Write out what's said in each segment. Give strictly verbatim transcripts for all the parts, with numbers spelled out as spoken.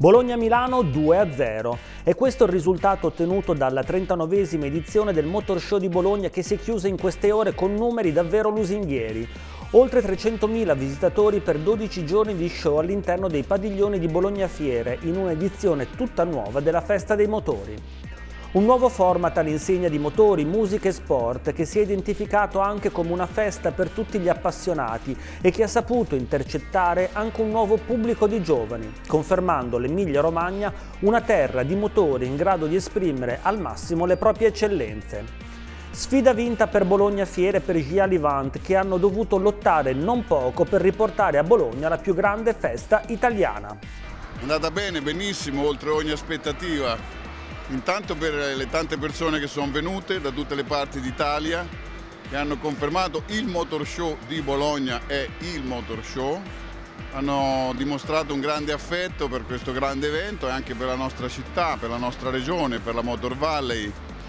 Bologna-Milano due a zero. E questo è il risultato ottenuto dalla trentanovesima edizione del Motor Show di Bologna, che si è chiusa in queste ore con numeri davvero lusinghieri. Oltre trecentomila visitatori per dodici giorni di show all'interno dei padiglioni di Bologna Fiere, in un'edizione tutta nuova della Festa dei Motori. Un nuovo format all'insegna di motori, musica e sport, che si è identificato anche come una festa per tutti gli appassionati e che ha saputo intercettare anche un nuovo pubblico di giovani, confermando l'Emilia-Romagna una terra di motori in grado di esprimere al massimo le proprie eccellenze. Sfida vinta per Bologna Fiere e per Gia Livant, che hanno dovuto lottare non poco per riportare a Bologna la più grande festa italiana. È andata bene, benissimo, oltre ogni aspettativa. Intanto per le tante persone che sono venute da tutte le parti d'Italia, che hanno confermato il Motor Show di Bologna è il Motor Show, hanno dimostrato un grande affetto per questo grande evento e anche per la nostra città, per la nostra regione, per la Motor Valley,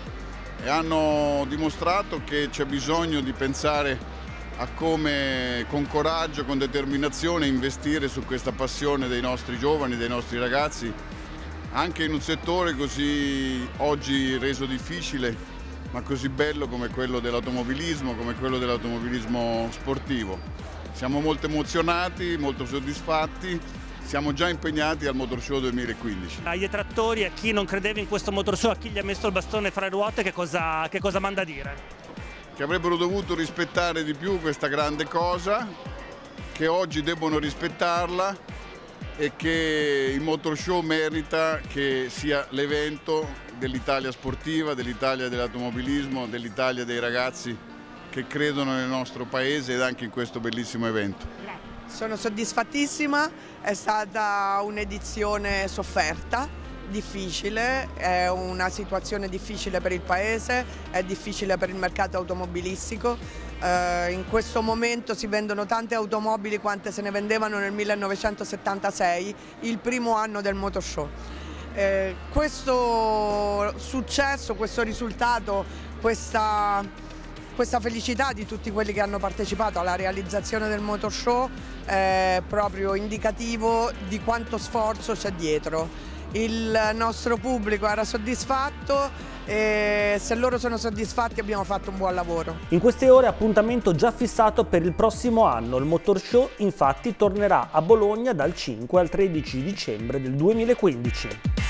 e hanno dimostrato che c'è bisogno di pensare a come con coraggio, con determinazione investire su questa passione dei nostri giovani, dei nostri ragazzi, anche in un settore così oggi reso difficile, ma così bello come quello dell'automobilismo, come quello dell'automobilismo sportivo. Siamo molto emozionati, molto soddisfatti, siamo già impegnati al Motor Show duemilaquindici. Agli detrattori, a chi non credeva in questo Motor Show, a chi gli ha messo il bastone fra le ruote, che cosa, che cosa manda a dire? Che avrebbero dovuto rispettare di più questa grande cosa, che oggi debbono rispettarla, e che il Motor Show merita che sia l'evento dell'Italia sportiva, dell'Italia dell'automobilismo, dell'Italia dei ragazzi che credono nel nostro paese ed anche in questo bellissimo evento. Sono soddisfattissima, è stata un'edizione sofferta, difficile, è una situazione difficile per il paese, è difficile per il mercato automobilistico. Uh, in questo momento si vendono tante automobili quante se ne vendevano nel millenovecentosettantasei, il primo anno del Motor Show. Eh, questo successo, questo risultato, questa, questa felicità di tutti quelli che hanno partecipato alla realizzazione del Motor Show è proprio indicativo di quanto sforzo c'è dietro. Il nostro pubblico era soddisfatto e se loro sono soddisfatti abbiamo fatto un buon lavoro. In queste ore appuntamento già fissato per il prossimo anno. Il Motor Show infatti tornerà a Bologna dal cinque al tredici dicembre del duemilaquindici.